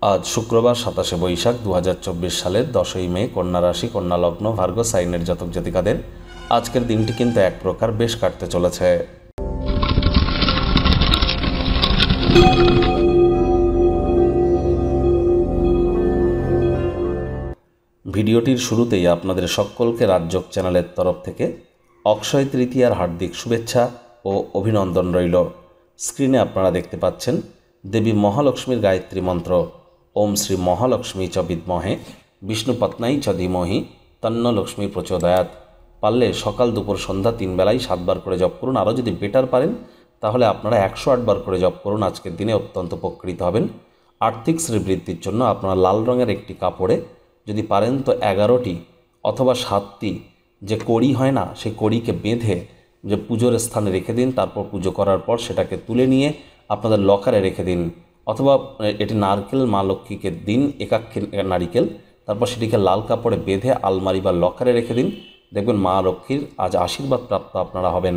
আজ শুক্রবার 27শে বৈশাখ 2024 সালের 10ই মে কন্যা রাশি কন্যা লগ্ন ভার্গ সাইনের জাতক জাতিকাদের আজকের দিনটি কিন্তু এক প্রকার বেশ কাটতে চলেছে। ভিডিওটির শুরুতেই আপনাদের সকলকে রাজযোগ চ্যানেলের তরফ থেকে অক্ষয় তৃতীয়ার হার্দিক শুভেচ্ছা ও অভিনন্দন রইল। স্ক্রিনে আপনারা দেখতে পাচ্ছেন দেবী মহালক্ষ্মীর গায়ত্রী মন্ত্র ওম শ্রী মহালক্ষ্মী চ বিদ্মহে বিষ্ণুপত্নাই চ ধীমহি তন্ন লক্ষ্মী প্রচোদয়াৎ। পারলে সকাল দুপুর সন্ধ্যা 3 বেলায় 7 বার করে জপ করুন। আরও যদি বেটার পারেন তাহলে আপনারা 108 বার করে জপ করুন। আজকের দিনে অত্যন্ত উপকৃত হবেন। আর্থিক শ্রীবৃদ্ধির জন্য আপনারা লাল রঙের একটি কাপড়ে যদি পারেন তো 11টি অথবা 7টি যে কড়ি হয় না, সেই কড়িকে বেঁধে যে পুজোর স্থানে রেখে দিন। তারপর পুজো করার পর সেটাকে তুলে নিয়ে আপনাদের লকারে রেখে দিন, অথবা এটি নারকেল মা লক্ষ্মীকে দিন, একাক্ষী নারিকেল। তারপর সেটিকে লাল কাপড়ে বেঁধে আলমারি বা লকারে রেখে দিন। দেখবেন মা লক্ষ্মীর আজ আশীর্বাদ প্রাপ্ত আপনারা হবেন।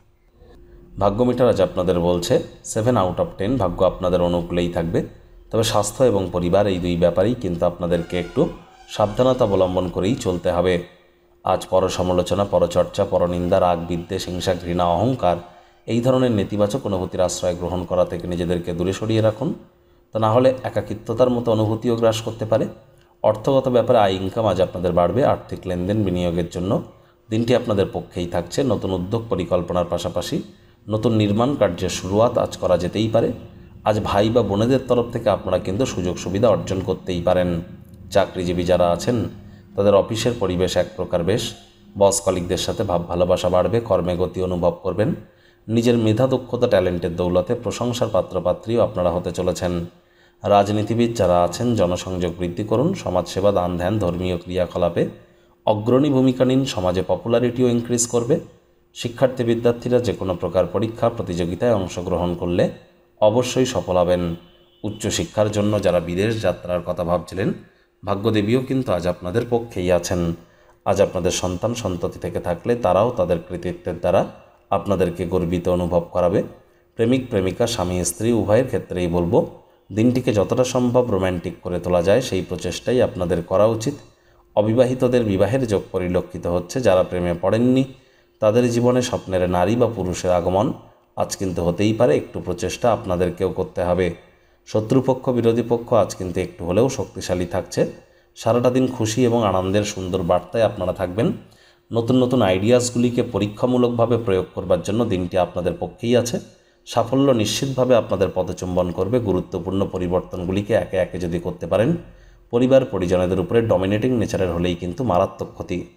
ভাগ্য মিটার আজ আপনাদের বলছে 7 আউট অফ 10। ভাগ্য আপনাদের অনুকূলেই থাকবে, তবে স্বাস্থ্য এবং পরিবার এই দুই ব্যাপারেই কিন্তু আপনাদেরকে একটু সাবধানতা অবলম্বন করেই চলতে হবে। আজ পরসমালোচনা, পরচর্চা, পরনিন্দা, রাগ, বিদ্বেষ, হিংসা, ঘৃণা, অহংকার এই ধরনের নেতিবাচক অনুভূতির আশ্রয় গ্রহণ করা থেকে নিজেদেরকে দূরে সরিয়ে রাখুন। তা না হলে একাকিত্বতার মতো অনুভূতিও গ্রাস করতে পারে। অর্থগত ব্যাপারে আয় ইনকাম আজ আপনাদের বাড়বে। আর্থিক লেনদেন বিনিয়োগের জন্য দিনটি আপনাদের পক্ষেই থাকছে। নতুন উদ্যোগ পরিকল্পনার পাশাপাশি নতুন নির্মাণ কার্যের শুরুয়াত আজ করা যেতেই পারে। আজ ভাই বা বোনেদের তরফ থেকে আপনারা কিন্তু সুযোগ সুবিধা অর্জন করতেই পারেন। চাকরিজীবী যারা আছেন তাদের অফিসের পরিবেশ এক প্রকার বেশ। বস কলিগদের সাথে ভাব ভালোবাসা বাড়বে। কর্মে গতি অনুভব করবেন। নিজের মেধা, দক্ষতা, ট্যালেন্টের দৌলতে প্রশংসার পাত্রপাত্রীও আপনারা হতে চলেছেন। রাজনীতিবিদ যারা আছেন জনসংযোগ বৃদ্ধি করুন। সমাজসেবা, দান ধ্যান, ধর্মীয় ক্রিয়াকলাপে অগ্রণী ভূমিকা নিন। সমাজে পপুলারিটিও ইনক্রিজ করবে। শিক্ষার্থী বিদ্যার্থীরা যে কোনো প্রকার পরীক্ষা প্রতিযোগিতায় অংশগ্রহণ করলে অবশ্যই সফল হবেন। উচ্চশিক্ষার জন্য যারা বিদেশ যাত্রার কথা ভাবছিলেন, ভাগ্যদেবীও কিন্তু আজ আপনাদের পক্ষেই আছেন। আজ আপনাদের সন্তান সন্ততি থেকে থাকলে তারাও তাদের কৃতিত্বের দ্বারা আপনাদেরকে গর্বিত অনুভব করাবে। প্রেমিক প্রেমিকা, স্বামী স্ত্রী উভয়ের ক্ষেত্রেই বলবো দিনটিকে যতটা সম্ভব রোম্যান্টিক করে তোলা যায় সেই প্রচেষ্টাই আপনাদের করা উচিত। অবিবাহিতদের বিবাহের যোগ পরিলক্ষিত হচ্ছে। যারা প্রেমে পড়েননি তাদের জীবনে স্বপ্নের নারী বা পুরুষের আগমন আজ কিন্তু হতেই পারে। একটু প্রচেষ্টা আপনাদেরকেও করতে হবে। শত্রুপক্ষ, বিরোধী পক্ষ আজ কিন্তু একটু হলেও শক্তিশালী থাকছে। সারাটা দিন খুশি এবং আনন্দের সুন্দর বার্তায় আপনারা থাকবেন। নতুন নতুন আইডিয়াসগুলিকে পরীক্ষামূলকভাবে প্রয়োগ করবার জন্য দিনটি আপনাদের পক্ষেই আছে। সাফল্য নিশ্চিতভাবে আপনাদের পদচুম্বন করবে। গুরুত্বপূর্ণ পরিবর্তনগুলিকে একে একে যদি করতে পারেন, পরিবার পরিজনদের উপরে ডমিনেটিং নেচারের হলেই কিন্তু মারাত্মক ক্ষতি।